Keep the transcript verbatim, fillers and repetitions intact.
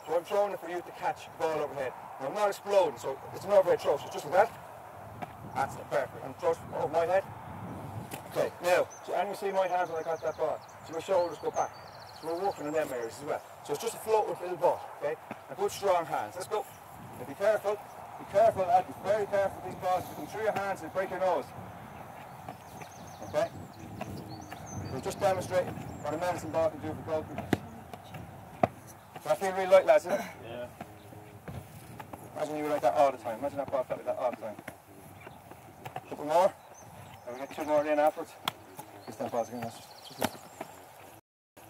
So I'm throwing it for you to catch the ball overhead. Now I'm not exploding, so it's an overhead throw, so just like that. That's it, perfect. And throw it over my head. Okay, now, so and you see my hands when I got that ball. So my shoulders go back. So we're working in them areas as well. So it's just a float with a little ball, okay? And good strong hands. Let's go. Now be careful. Be careful, lad. Be very careful with these balls. You can through your hands and break your nose. Okay? We're just demonstrating what a medicine ball can do for goalkeepers. Does that feel really light, lads, isn't it? Yeah. Imagine you were like that all the time. Imagine that ball felt like that all the time. A couple more. And we get two more in afterwards. These ten balls again.